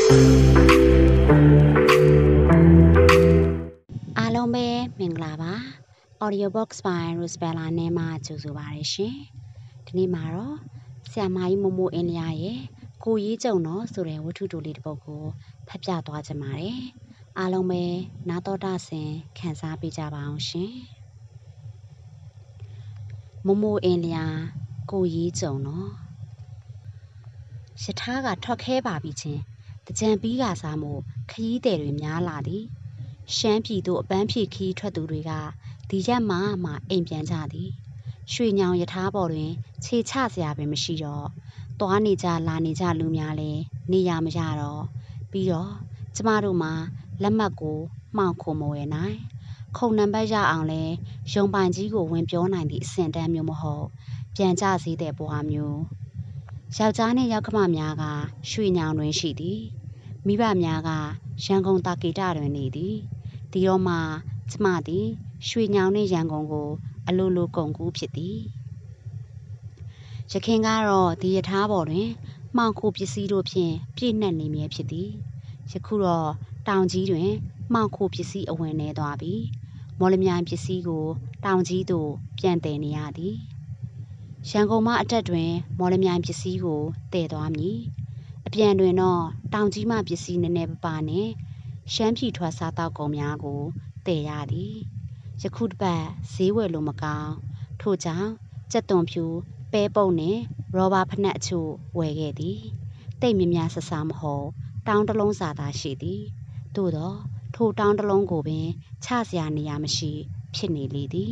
အားလုံးပဲမင်္ဂလာပါ Audiobox ပိုင်း Rosebella နဲ့မှကြိုဆိုပါရရှင်ဒီနေ့မှာတော့ဆရာမကြီးမိုမိုအင်းလျာရဲ့ကိုရေးကြုံတော့ဆိုတဲ့ဝတ္ထုတိုလေးတစ်ပုဒ်ကိုဖတ်ပြသွားချင်ပါတယ်အားလုံးပဲနားတော်တာဆင်ခံစားပေးကြပါအောင်ရှင်မိုမိုအင်းလျာကိုရေးကြုံတော့ရထားကထွက်ခဲပါပြီချင်းတကြံပြီးကစားမှုခရီးသည်တွေများလာသည်ရှမ်းပြည်သို့အပန်းဖြေခီးထွက်သူတွေကဒီရက်မှအိမ်ပြန်ကြသည်ရွှေညောင်ရထားပေါ်တွင်ခြေချစရာပင်မရှိတော့သွားနေကြလာနေကြလူများလည်းနေရမရတော့ပြီးတော့ကျမတို့မှာလက်မှတ်ကိုမှောင်ခိုမဝယ်နိုင်ခုံနံပါတ်ရအောင်လဲရုံပိုင်ကြီးကိုဝင်ပြောနိုင်သည့်အဆင့်တန်းမျိုးမဟုတ်ပြန်ကြစေတဲ့ဘဝမျိုးယောက်ျားနှင့်ယောက်ျမများကရွှေညောင်တွင်ရှိသည်မိဘများကရန်ကုန်တာကေတတွင်နေသည်ဒီတော့မှကျမသည်ရွှေညောင်နှင့်ရန်ကုန်ကိုအလိုလိုကုန်ကူးဖြစ်သည်ရခင်ကတော့ဒီရထားပေါ်တွင်မှောင်ခိုပစ္စည်းတို့ဖြင့်ပြည့်နှက်နေမြဲဖြစ်သည်ယခုတော့တောင်ကြီးတွင်မှောင်ခိုပစ္စည်းအဝင်နေသွားပြီမော်လမြိုင်ပစ္စည်းကိုတောင်ကြီးသို့ပြန်တည်နေရသည်ရန်ကုန်မှအတက်တွင်မော်လမြိုင်ပစ္စည်းကိုတည်သွားမည်အပြန်တွင်တော့တောင်ကြီးမှပစ္စည်းနည်းနည်းပါနှင့်ရှမ်းပြည်ထွက်စားတောက်ကုန်များကိုတည်ရသည်ယခုတစ်ပတ်ဈေးဝယ်လို့မကောင်းထို့ကြောင့်ကြက်သွန်ဖြူပဲပုတ်နှင့်ရောဘာဖနက်အချို့ဝယ်ခဲ့သည်တိတ်မြများဆဆမဟုတ်တောင်းတလုံးစာသာရှိသည်သို့တော့ထိုတောင်းတလုံးကိုပင်ချစရာနေရာမရှိဖြစ်နေလေသည်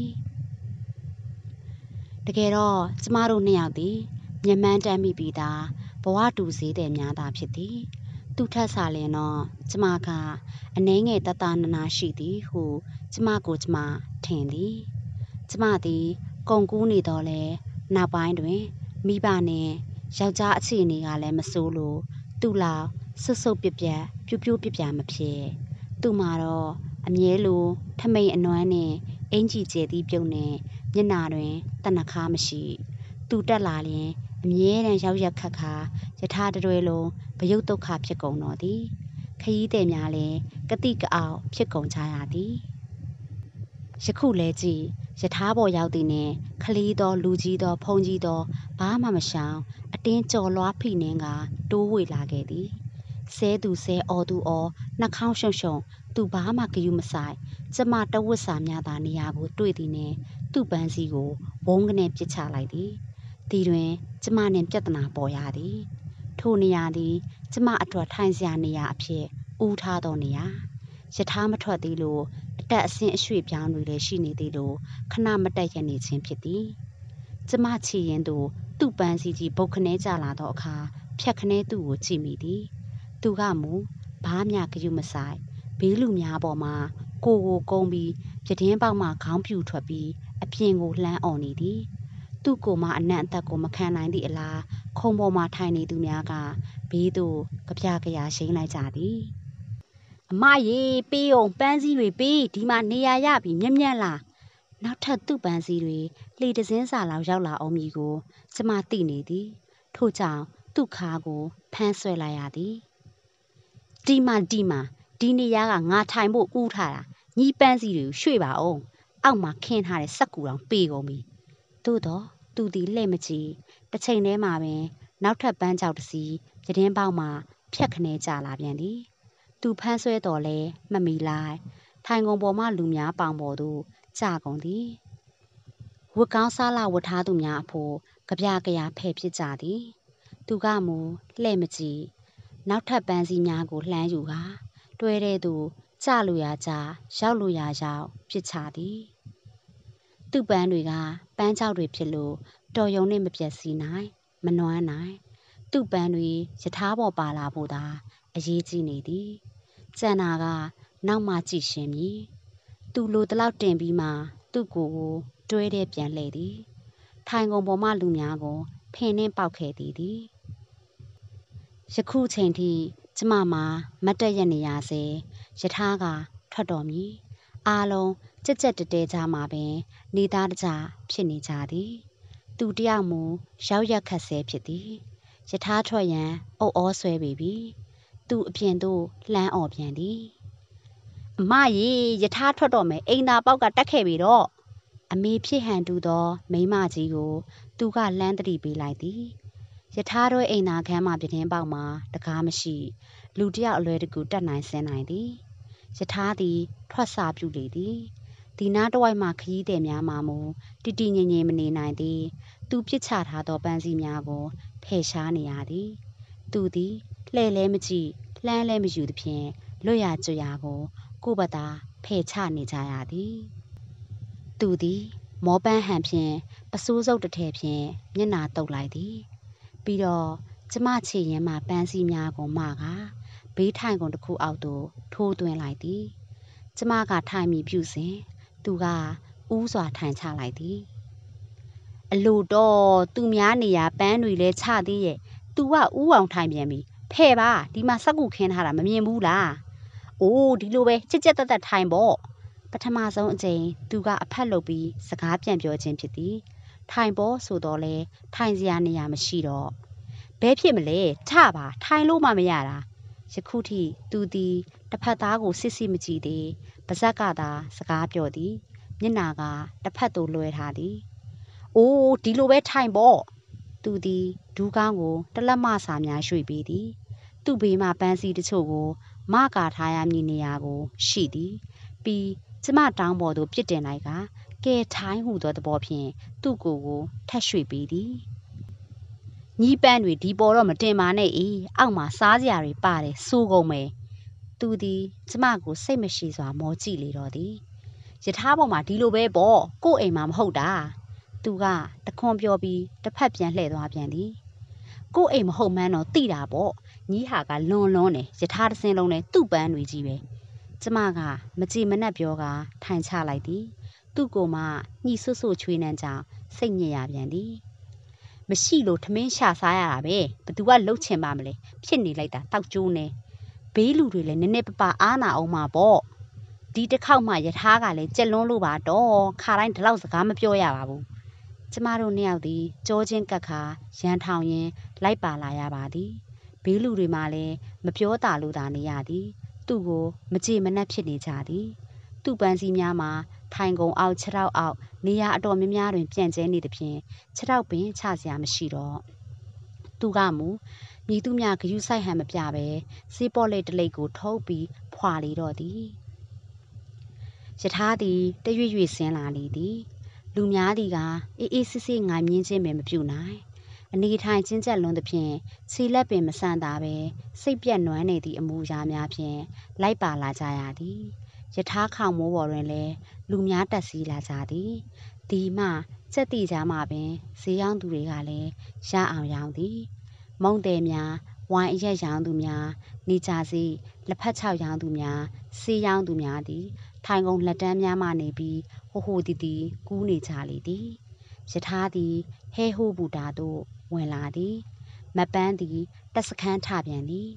တကယ်တော့ကျမတို့နှစ်ယောက်သည်မျက်မှန်းတမ်းမိပြီးသားဘဝတူဈေးသည်များသာဖြစ်သည်သူထက်စားလျင်တော့ကျမကအနှဲငယ်တတနာနာရှိသည်ဟုကျမကိုကျမထင်သည်ကျမသည်ကုန်ကူးနေတော့လဲနောက်ပိုင်းတွင်မိဘနှင့်ယောက်ျားအခြေအနေကလည်းမဆိုးလို့သူ့လောက်ဆွတ်ဆုပ်ပြပြပြူးပြူးပြပြမဖြစ်သူ့မှာတော့အမြဲလိုထမိန်အနွမ်းနှင့်အင်ကြီးကျဲသည့်ပြုတ်နှင့်မျက်နာတွင်တနခါမရှိသူတက်လာလျင်အမြဲတမ်းရောက်ရက်ခတ်ခါယထာတရွဲလုံးဗယုတ်ဒုက္ခဖြစ်ကုန်တော်သည်ခရီးသည်များလည်းကတိကအောက်ဖြစ်ကုန်ကြရသည်ယခုလဲကြည့်ယထာပေါ်ရောက်သည်နှင့်ခလီးသောလူကြီးသောဖုန်ကြီးသောဘာမှမရှောင်အတင်းကြော်လွားဖိနှင်းကတိုးဝေလာခဲ့သည်ဆဲသူဆဲအော်သူအော်နှာခေါင်းရှုံရှုံသူဘာမှဂယုမဆိုင်ကျမတဝတ်စာများသာနေရာကိုတွေ့သည်နှင့်သူ့ပန်းစည်းကိုဝုန်းကနေပစ်ချလိုက်သည်ဒီတွင်ကျမနှင့်ပြဿနာပေါ်ရသည်ထိုနေရာသည်ကျမအတွက်ထိုင်စရာနေရာအဖြစ်ဦးထားသောနေရာယထာမထွက်သေးလို့အတက်အဆင်းအရွှေ့ပြောင်းတွေလည်းရှိနေသေးလို့ခဏမတက်ရနေခြင်းဖြစ်သည်ကျမချီရင်သူ့ပန်းစည်းကြီးဘုတ်ခနဲကြလာသောအခါဖြတ်ခနဲသူ့ကိုကြည့်မိသည်သူကမူဘားမြဂယုမဆိုင်ဘေးလူများပေါ်မှာကိုကုန်းပြီးပြတင်းပေါက်မှခေါင်းပြူထွက်ပြီးအပြင်ကိုလှမ်းអော်နေသည်သူ့ကိုမှအနံ့အသက်ကိုမခံနိုင်သည့်အလားခုံပေါ်မှာထိုင်နေသူများကဘေးသို့ကြပြကြရာရှိန်လိုက်ကြသည်အမရေပေးအောင်ပန်းစည်းတွေပေးဒီမှာနေရာရပြီမြက်မြက်လားနောက်ထပ်သူ့ပန်းစည်းတွေလေတစင်းစာလောက်ရောက်လာအောင်မည်ကိုကျမသိနေသည်ထို့ကြောင့်သူ့ခါကိုဖမ်းဆွဲလိုက်ရသည်ဒီမှာဒီနေရာကငါထိုင်ဖို့ဦးထားတာညီပန်းစည်းတွေကိုရွှေ့ပါအောင်အောက်မှာခင်းထားတဲ့စက်ကူတောင်ပေးကုန်ပြီသို့တော့သူသည်လှဲ့မကြည့်တစ်ချိန်တည်းမှာပင်နောက်ထပ်ပန်းကြောက်တစ်စီးပြတင်းပေါက်မှာဖြတ်ခနဲကြလာပြန်သည်သူဖမ်းဆွဲတော်လဲမမီလိုက်ထိုင်ကုန်ပေါ်မှလူများပေါင်ပေါ်သို့ကျကုန်သည်ဝတ်ကောင်းစားလာဝတ်ထားသူများအဖို့ကြပြကြရာဖဲ့ဖြစ်ကြသည်သူကမူလှဲ့မကြည့်နောက်ထပ်ပန်းစည်းများကိုလှမ်းယူကာတွဲတဲ့သူကျလို့ရကြရောက်လို့ရရောက်ဖြစ်ချသည်သူ့ပန်းတွေကပန်းကြောက်တွေဖြစ်လို့တော်ယုံနဲ့မပြတ်စီနိုင်မနွမ်းနိုင်သူ့ပန်းတွေယထာပေါ်ပါလာဖို့သာအရေးကြီးနေသည်ကျန်နာကနောက်မှကြည့်ရှင်းမည်သူလိုတလောက်တင်ပြီးမှသူ့ကိုယ်ကိုတွဲတဲ့ပြန်လှည့်သည်ထိုင်ကုန်ပေါ်မှလူများကိုဖင်နှင်းပေါက်ခဲ့သည်ယခုချိန်ထိကျမမှာမတ်တက်ရနေရစေယထာကထွက်တော်မည်အားလုံးကြက်တဲကြမှာပင်နေသားတကြဖြစ်နေကြသည်သူတယောက်မူရောက်ရက်ခတ်ဆဲဖြစ်သည်ယထာထွက်ရန်အုပ်ဩဆွဲပေပြီသူအပြင်သို့လှမ်းអော်ပြန်သည်အမရေယထာထွက်တော့မယ်အိမ်သာပေါက်ကတက်ခဲ့ပြီတော့အမေဖြစ်ဟန်တူသောမိန်းမကြီးကိုသူကလှမ်းသတိပေးလိုက်သည်ယထာတို့အိမ်သာခန်းမှပြတင်းပေါက်မှာတကားမရှိလူတယောက်အလွယ်တကူတက်နိုင်ဆင်းနိုင်သည်ယထာသည်ထွက်စာပြုလေသည်ဒီနားတစ်ဝိုက်မှခရီးသည်များမှမူတည်တည်ငြိမ်ငြိမ်မနေနိုင်သည်သူပစ်ချထားသောပန်းစည်းများကိုဖယ်ရှားနေရသည်သူသည်လှဲ့လဲမကြည့်လှမ်းလဲမယူသဖြင့်လွတ်ရကျွတ်ရကိုကိုယ့်ဘာသာဖယ်ချနေကြရသည်သူသည်မောပန်းဟန်ဖြင့်ပစိုးစုပ်တစ်ထည်ဖြင့်မျက်နှာတုပ်လိုက်သည်ပြီးတော့ကျမခြေရင်းမှပန်းစည်းများကိုမကဘေးထိုင်ကုန်တစ်ခုအောက်သို့ထိုးသွင်းလိုက်သည်ကျမကထိုင်မိပြုစဉ်သူကဦးစွာထိုင်ချလိုက်သည်အလိုတော့သူများနေရာပန်းတွေလဲချသေးရဲ့သူကဥအောင်ထိုင်ပြန်ပြီဖဲ့ပါဒီမှာစက်ကူခင်းထားတာမမြင်ဘူးလားအိုးဒီလိုပဲချစ်ချစ်တက်တက်ထိုင်ပေါ့ပထမဆုံးအကြိမ်သူကအဖက်လုပ်ပြီးစကားပြန်ပြောခြင်းဖြစ်သည်ထိုင်ပေါ့ဆိုတော့လဲထိုင်စရာနေရာမရှိတော့ဘဲဖြစ်မလဲထပါထိုင်လို့မှမရတာယခုထိသူသည်တစ်ဖက်သားကိုစစ်စစ်မကြည့်သေးပါဇက်ကသာစကားပြောသည်မျက်နာကတစ်ဖက်သို့လွှဲထားသည်အိုးဒီလိုပဲထိုင်ပေါ့သူသည်ဒူးကောင်းကိုတလက်မစာများရွှေ့ပေးသည်သူ့ဘေးမှပန်းစည်းတချို့ကိုမကာထားရမည့်နေရာကိုရှိသည်ပြီးကျမတောင်းပေါ်သို့ပြစ်တင်လိုက်ကကဲထိုင်းဟူသောသဘောဖြင့်သူ့ကိုယ်ထက်ရွှေ့ပေးသည်ညီးပန်းတွေဒီပေါ်တော့မတင်ပါနဲ့အေးအောက်မှာစားစရာတွေပါတယ်စိုးကုန်မယ်သူသည်ကျမကိုစိတ်မရှိစွာမောကြည့်လေတော့သည်ယထာပေါ်မှာဒီလိုပဲပေါ့ကို့အိမ်မှာမဟုတ်တာသူကတခွန်ပြောပြီးတစ်ဖက်ပြန်လှည့်သွားပြန်သည်ကို့အိမ်မဟုတ်မှန်းတော့သိတာပေါ့ညီးဟာကလွန်တယ်ယထာတစ်စင်းလုံးနဲ့သူ့ပန်းတွေကြီးပဲကျမကမကြည်မနှက်ပြောကထိုင်ချလိုက်သည်သူ့ကိုယ်မှညှိဆွဆွချွေးနှံကြောင်စိတ်ညစ်ရပြန်သည်မရှိလို့ထမင်းရှာစားရတာပဲဘသူကလှုပ်ချင်ပါမလဲဖြစ်နေလိုက်တာတောက်ကျိုးနေဘေးလူတွေလည်းနည်းနည်းပပအားနာအောင်မှာပေါ့ဒီတစ်ခေါက်မှယထာကလည်းကြက်လွန်းလို့ပါတော့ခါတိုင်းဒီလောက်စကားမပြောရပါဘူးကျမတို့နှစ်ယောက်သည်ကြောချင်းကပ်ခါရန်ထောင်ရင်းလိုက်ပါလာရပါသည်ဘေးလူတွေမှလည်းမပြောတာလို့သာနေရသည်သူ့ကိုမကြေမနက်ဖြစ်နေကြသည်သူ့ပန်းစည်းများမှာထိုင်ကုန်အောက်ခြေထောက်အောက်နေရာအတော်များများတွင်ပြန့်ကျဲနေသဖြင့်ခြေထောက်ပင်ချစရာမရှိတော့သူကမူမြည်သူများဂယုဆိုင်ဟန်မပြပဲစေးပေါ်လက်တလိပ်ကိုထုတ်ပြီးဖွာလေတော့သည်ယထာသည်တရွေ့ရွေ့ဆင်းလာလေသည်လူများသည်ကအေးအေးဆေးဆေးငိုင်မြင်းချင်းပင်မပြုနိုင်အနေထိုင်ချင်းကျက်လွန်းသဖြင့်ခြေလက်ပင်မဆန့်တာပဲစိတ်ပြက်နွမ်းနေသည့်အမူအရာများဖြင့်လိုက်ပါလာကြရသည်ယထာခေါင်မိုးပေါ်တွင်လည်းလူများတက်စီးလာကြသည်ဒီမှစက်တီကြားမှပင်ဈေးရောင်းသူတွေကလည်းရအောင်ရောင်းသည်မုံတယ်များဝိုင်းအရက်ရောင်းသူများနေကြစီလက်ဖက်ချောက်ရောင်းသူများဆေးရောင်းသူများသည်ထိုင်ကုန်လက်တန်းများမှနေပြီးဟိုဟိုတီတီကူးနေကြလေသည်ယထာသည်ဟဲဟိုးဘူတာသို့ဝင်လာသည်မပန်းသည်တက်စခန်းထပြန်သည်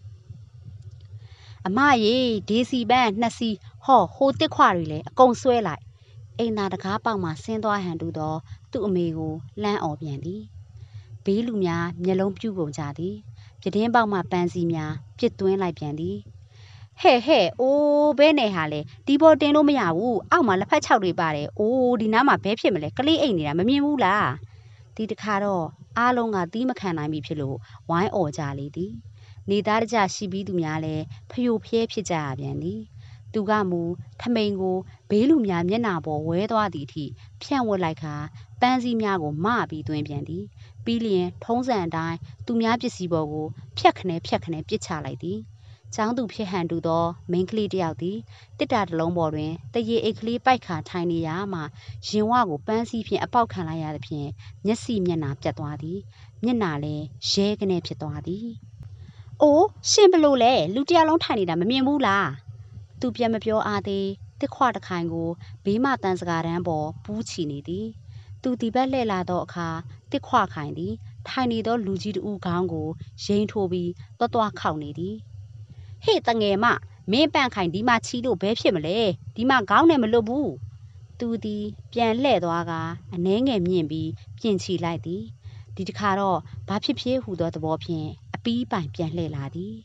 အမရေဒေစီပန်း2စီးဟောဟိုတစ်ခွတွေလည်းအကုန်ဆွဲလိုက်အိမ်သာတကားပေါက်မှဆင်းသွားဟန်တူသောသူ့အမေကိုလှမ်းអော်ပြန်သည်ဘေးလူများမျက်လုံးပြူကုန်ကြသည်ပြတင်းပေါက်မှပန်းစည်းများပြစ်သွင်းလိုက်ပြန်သည်ဟဲ့အိုးဘဲနဲ့ဟာလေဒီပေါ်တင်လို့မရဘူးအောက်မှာလက်ဖက်ချောက်တွေပါတယ်အိုးဒီနားမှာဘဲဖြစ်မလဲကလေးအိမ်နေတာမမြင်ဘူးလားဒီတခါတော့အားလုံးကသီးမခံနိုင်ပြီဖြစ်လို့ဝိုင်းអော်ကြလေသည်နေသားတကြရှိပြီးသူများလည်းဖျို့ဖျဲဖြစ်ကြရပြန်သည်သူကမူထမိန်ကိုဘေးလူများမျက်နာပေါ်ဝဲသွားသည့်အထိဖြန့်ဝတ်လိုက်ခါပန်းစည်းများကိုမပြီးသွင်းပြန်သည်ပြီးလျင်ထုံးစံအတိုင်းသူများပစ္စည်းပေါ်ကိုဖြတ်ခနဲပစ်ချလိုက်သည်ကျောင်းသူဖြစ်ဟန်တူသောမိန်းကလေးတစ်ယောက်သည်တစ်တာတစ်လုံးပေါ်တွင်တရေအိတ်ကလေးပိုက်ခါထိုင်နေရမှရင်ဝကိုပန်းစည်းဖြင့်အပေါက်ခံလိုက်ရသဖြင့်မျက်စိမျက်နှာပြတ်သွားသည်မျက်နှာလည်းရဲကနေဖြစ်သွားသည်အိုးရှင်ဘလို့လဲလူတယောက်လုံးထိုင်နေတာမမြင်ဘူးလားသူပြန်မပြောအားသေးတစ်ခွတစ်ခိုင်ကိုဘေးမှတန်စကားတန်းပေါ်ပူးချီနေသည်သူဒီဘက်လှည့်လာသောအခါတစ်ခွခိုင်သည်ထိုင်နေသောလူကြီးတဦးခေါင်းကိုရိန်ထိုးပြီးတွားခောက်နေသည်ဟေ့တငယ်မမင်းပန့်ခိုင်ဒီမှာချီလို့ဘဲဖြစ်မလဲဒီမှာခေါင်းနဲ့မလွတ်ဘူးသူသည်ပြန်လှည့်သွားကအနှဲငယ်မြင့်ပြီးပြင်ချီလိုက်သည်ဒီတခါတော့ဘာဖြစ်ဖြစ်ဟူသောသဘောဖြင့်အပီးပိုင်ပြန်လှည့်လာသည်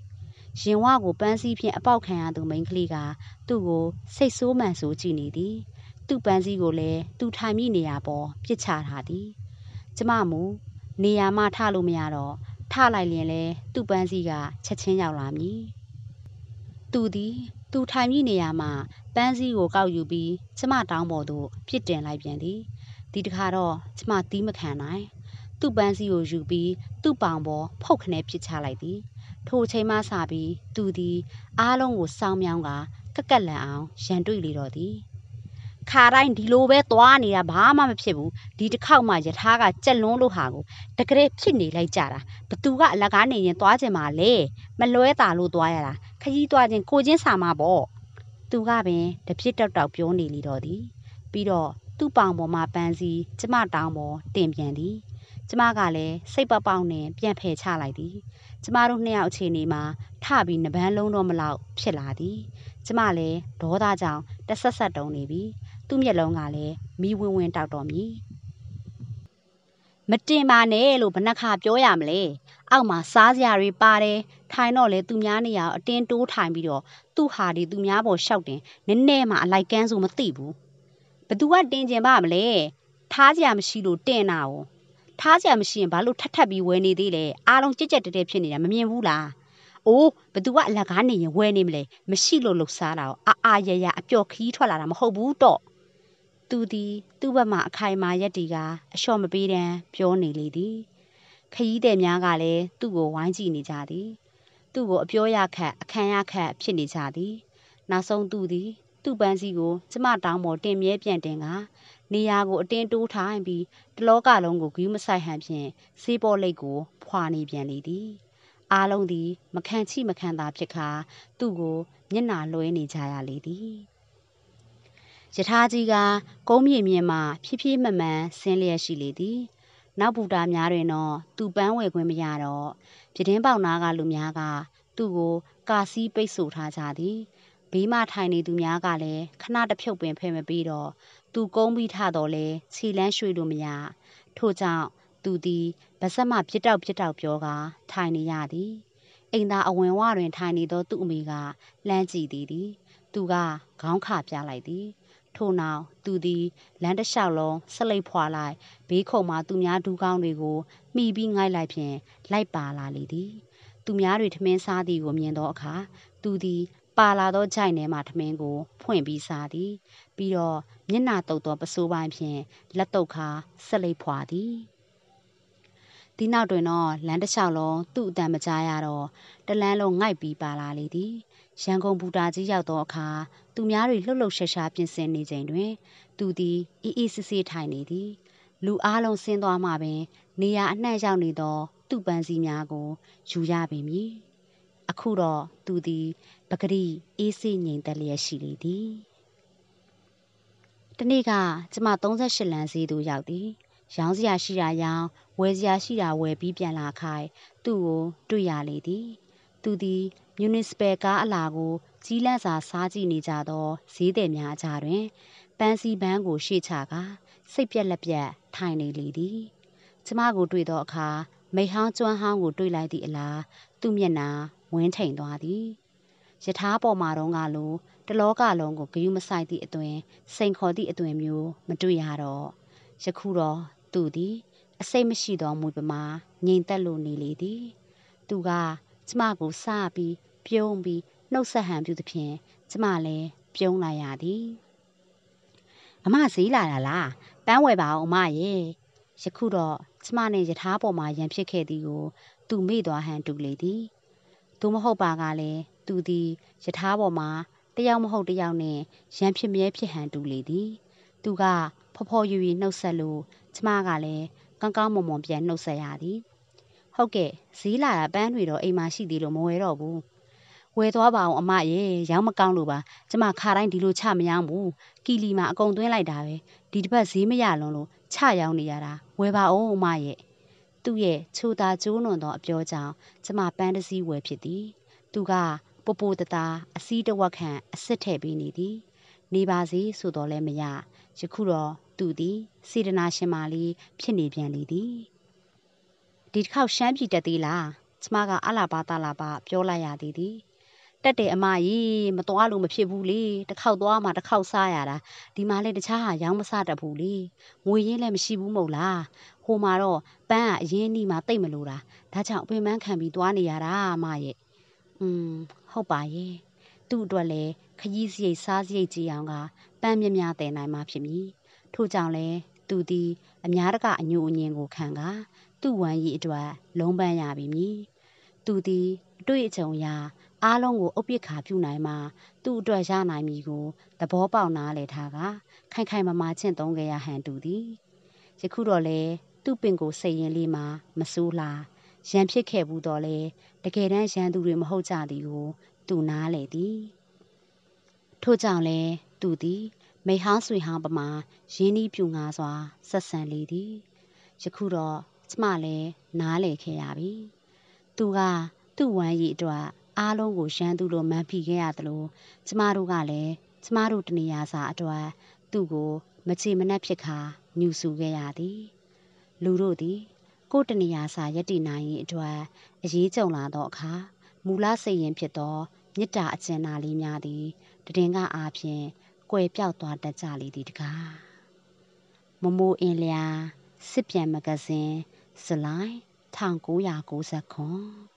ရင်ဝကိုပန်းစည်းဖြင့်အပေါက်ခံရသူမိန်းကလေးကသူ့ကိုစိတ်ဆိုးမှန်ဆိုးကြည့်နေသည်သူ့ပန်းစည်းကိုလည်းသူထိုင်မိနေရပေါ်ပြစ်ချထားသည်ကျမမူနေရာမှထလို့မရတော့ထလိုက်လျင်လဲသူ့ပန်းစည်းကချက်ချင်းရောက်လာမည်သူသည်သူထိုင်မိနေရာမှာပန်းစည်းကိုကောက်ယူပြီးကျမတောင်းပေါ်သို့ပြစ်တင်လိုက်ပြန်သည်ဒီတခါတော့ကျမသီးမခံနိုင်သူ့ပန်းစည်းကိုယူပြီးသူ့ပေါင်ပေါ်ဖုတ်ခနဲပစ်ချလိုက်သည်ထိုချိန်မှစပြီးသူသည်အားလုံးကိုစောင်းမြောင်းကကက်လန့်အောင်ရန်တွေ့လေတော့သည်ခါတိုင်းဒီလိုပဲသွားနေတာဘာမှမဖြစ်ဘူးဒီတစ်ခေါက်မှယထာကကြက်လွန်းလို့ဟာကိုတကယ်ဖြစ်နေလိုက်ကြတာဘသူကအလကားနေရင်သွားကြမှာလေမလွဲတာလို့သွားရတာခကြီးသွားခြင်းကိုချင်းစာမှာပေါ့သူကပင်တပြစ်တောက်တောက်ပြောနေလေတော့သည်ပြီးတော့သူ့ပေါင်ပေါ်မှာပန်းစည်းကျမတောင်းပေါ်တင်ပြန်သည်ကျမကလည်းစိတ်ပပေါက်နဲ့ပြန်ဖယ်ချလိုက်သည်ကျမတို့နှစ်ယောက်အခြေအနေမှာထပြီးနှပန်းလုံးတော့မလောက်ဖြစ်လာသည်ကျမလည်းဒေါသကြောင့်တဆက်ဆက်တုံနေပြီသူ့မျက်လုံးကလည်းမီးဝင်းဝင်းတောက်တော်မည်မတင်ပါနဲ့လို့ဘယ်နှခါပြောရမလဲအောက်မှာစားစရာတွေပါတယ်ထိုင်တော့လေသူများနေရာအတင်းတိုးထိုင်ပြီးတော့သူ့ဟာဒီသူများပေါ်ရှောက်တင်နည်းနည်းမှအလိုက်ကန်းဆိုမသိဘူးဘသူကတင်ကျင်ပါမလဲထားစရာမရှိလို့တင်တာ哦ထားစရာမရှိရင်ဘာလို့ထပ်ပြီးဝယ်နေသေးလဲအားလုံးကြက်ကြက်တဲတဲဖြစ်နေတာမမြင်ဘူးလားအိုးဘသူကအလကားနေရင်ဝယ်နေမလဲမရှိလို့လှုပ်ရှားတာအာရရအပျော်ခီးထွက်လာတာမဟုတ်ဘူးတော့သူသည်သူ့ဘက်မှအခိုင်မာရက်တီကအလျှော့မပေးတမ်းပြောနေလေသည်ခရီးသည်များကလည်းသူ့ကိုဝိုင်းကြည့်နေကြသည်သူ့ကိုအပြောရခက်အခမ်းရခက်ဖြစ်နေကြသည်နောက်ဆုံးသူသည်သူ့ပန်းစည်းကိုကျမတောင်းပေါ်တင်မြဲပြန်တင်ကနေရာကိုအတင်းတိုးထိုင်ပြီးတလောကလုံးကိုဂူးမဆိုင်ဟန်ဖြင့်စေးပေါ်လိတ်ကိုဖွာနေပြန်လေသည်အားလုံးသည်မခံချိမခံသာဖြစ်ခါသူ့ကိုမျက်နှာလွှဲနေကြရလေသည်ယထာကြီးကကုန်းမြေမြင့်မှဖြည်းဖြည်းမှန်မှန်ဆင်းလျက်ရှိလေသည်နောက်ဘူတာများတွင်တော့သူပန်းဝယ်ခွင့်မရတော့ပြတင်းပေါက်နားကလူများကသူ့ကိုကာစီးပိတ်ဆို့ထားကြသည်ဘေးမှထိုင်နေသူများကလည်းခဏတစ်ဖြုတ်ပင်ဖယ်မပြီးတော့သူကုန်းပြီးထတော့လဲခြေလန်းရွှေ့လို့မရထို့ကြောင့်သူသည်ဗစက်မှပြစ်တောက်ပြောကထိုင်နေရသည်အိမ်သာအဝင်ဝတွင်ထိုင်နေသောသူ့အမေကလှမ်းကြည့်သည်သူကခေါင်းခပြလိုက်သည်ထို့နောက်သူသည်လမ်းတစ်လျှောက်လုံးဆလိပ်ဖွာလိုက်ဘေးခုံမှသူများဒူးကောင်းတွေကိုမှီပြီးငိုက်လိုက်ဖြင့်လိုက်ပါလာလေသည်သူများတွေထမင်းစားသည်ကိုမြင်သောအခါသူသည်ပါလာသောကြိုက်ထဲမှထမင်းကိုဖွင့်ပြီးစားသည်ပြီးတော့မျက်နှာတုပ်သောပစိုးပိုင်းဖြင့်လက်တုပ်ခါဆလိပ်ဖွာသည်ဒီနောက်တွင်တော့လမ်းတစ်လျှောက်လုံးသူ့အတန်မကြားရတော့တလန်းလုံးငိုက်ပြီးပါလာလေသည်ရန်ကုန်ဘူတာကြီးရောက်သောအခါသူများတွေလှုပ်လှုပ်ရှားရှားပြင်ဆင်နေချိန်တွင်သူသည်အေးအေးဆေးဆေးထိုင်နေသည်လူအားလုံးဆင်းသွားမှပင်နေရာအနှံ့ရောက်နေသောသူ့ပန်းစည်းများကိုယူရပေမည်အခုတော့သူသည်ပကတိအေးဆေးငြိမ်သက်လျက်ရှိလေသည်တနေ့ကကျမ38လမ်းဈေးသို့ရောက်သည်ရောင်းစရာရှိတာရောင်းဝယ်စရာရှိတာဝယ်ပြီးပြန်လာခိုင်းသူ့ကိုတွေ့ရလေသည်သူသည်မြူနစ်စပယ်ကားအလာကိုကြီးလန့်စာစားကြည့်နေကြသောဈေးသည်များအကြားတွင်ပန်းစည်းပန်းကိုရှေ့ချကာစိတ်ပြက်လက်ပြက်ထိုင်နေလေသည်ကျမကိုတွေ့သောအခါမိဟောင်းကျွမ်းဟောင်းကိုတွေ့လိုက်သည့်အလားသူ့မျက်နှာဝင်းထိန်သွားသည်ယထာပေါ်မှာတော့ကလိုတလောကလုံးကိုဂယုမဆိုင်သည့်အသွင်စိန်ခေါ်သည့်အသွင်မျိုးမတွေ့ရတော့ယခုတော့သူသည်အစိတ်မရှိသောမူပမာငြိမ်သက်လို့နေလေသည်သူကကျမကိုစပြီးပြုံးပြီးနှုတ်ဆက်ဟန်ပြုသဖြင့်ကျမလည်းပြုံးလိုက်ရသည်အမဈေးလာတာလားပန်းဝယ်ပါအောင်အမရဲ့ယခုတော့ကျမနဲ့ယထာပေါ်မှာရန်ဖြစ်ခဲ့သည်ကိုသူမေ့သွားဟန်တူလေသည်သူမဟုတ်ပါကလည်းသူသည်ယထာပေါ်မှာတယောက်မဟုတ်တယောက်နဲ့ရန်ဖြစ်မြဲဖြစ်ဟန်တူလေသည်သူကဖော်ဖော်ရွရွနှုတ်ဆက်လို့ကျမကလည်းကောင်းကောင်းမွန်မွန်ပြန်နှုတ်ဆက်ရသည်ဟုတ်ကဲ့ဈေးလာတာပန်းတွေတော့အိမ်မှာရှိသေးလို့မဝယ်တော့ဘူးဝယ်သွားပါအောင်အမရဲ့ရောင်းမကောင်းလို့ပါကျမခါတိုင်းဒီလိုချမရောင်းဘူးကီလီမှာအကုန်သွင်းလိုက်တာပဲဒီတစ်ပတ်ဈေးမရလွန်းလို့ချရောင်းနေရတာဝယ်ပါအောင်အမရဲ့သူ့ရဲ့ချိုသာကျိုးနွန်သောအပြောကြောင့်ကျမပန်းတစ်စီးဝယ်ဖြစ်သည်သူကပိုပိုတသားအစည်းတစ်ဝက်ခန့်အစ်စ်ထည့်ပေးနေသည်နေပါစေဆိုတော့လည်းမရယခုတော့သူသည်စေတနာရှင်မာလေးဖြစ်နေပြန်လေသည်ဒီတစ်ခေါက်ရှမ်းပြည်တက်သေးလားကျမကအလာပါတလာပါပြောလိုက်ရသေးသည်တက်တယ်အမကြီးမသွားလို့မဖြစ်ဘူးလေတစ်ခေါက်သွားမှတစ်ခေါက်စားရတာဒီမှာလည်းတခြားဟာရောင်းမစားတတ်ဘူးလေငွေရင်းလည်းမရှိဘူးမဟုတ်လားဟိုမှာတော့ပန်းကအရင်နီးမှတိတ်မလို့တာဒါကြောင့်အပင်ပန်းခံပြီးသွားနေရတာအမရဲ့ဟုတ်ပါရဲ့သူ့အတွက်လည်းခကြီးစရိတ်စားစရိတ်ကြည်အောင်ကပန်းမြများတည်နိုင်မှဖြစ်မည်ထို့ကြောင့်လည်းသူသည်အများတကအညိုအညင်ကိုခံကသူ့ဝမ်းရည်အတွက်လုံးပန်းရပြီမည်သူသည်အတွေ့အကြုံအရအားလုံးကိုအုပ်ပစ်ခါပြုနိုင်မှသူ့အတွက်ရနိုင်မည်ကိုသဘောပေါက်နားလည်ထားကခိုင်ခိုင်မာမာချင့်သုံးခဲ့ရဟန်တူသည်ယခုတော့လေသူ့ပင်ကိုစိတ်ရင်းလေးမှာမစိုးလားရန်ဖြစ်ခဲ့ဘူးတော့လေတကယ်တမ်းရန်သူတွေမဟုတ်ကြသည်ကိုသူနားလေသည်ထို့ကြောင့်လေသူသည်မိဟောင်းဆွေဟောင်းပမာရင်းနှီးပြူငါစွာဆက်ဆံလေသည်ယခုတော့ကျမလည်းနားလေခဲ့ရပြီသူကသူ့ဝမ်းရည်အတွက်အားလုံးကိုရန်သူလိုမှန်းဖိခဲ့ရသလိုကျမတို့ကလည်းကျမတို့တနေရာစာအတွက်သူ့ကိုမချေမနှက်ဖြစ်ခါညှူဆူခဲ့ရသည်လူတို့သည်ကိုယ်တနေရာစာယက်တည်နိုင်ရေးအတွက်အရေးကြုံလာသောအခါမူလစိတ်ရင်ဖြစ်သောမေတ္တာအကျဉ်းနာလေးများသည်တည်ငါအားဖြင့်ကွယ်ပြောက်သွားတတ်ကြလေသည်တကားမမိုးအင်းလျာစစ်ပြန်မဂဇင်းဇူလိုင်1990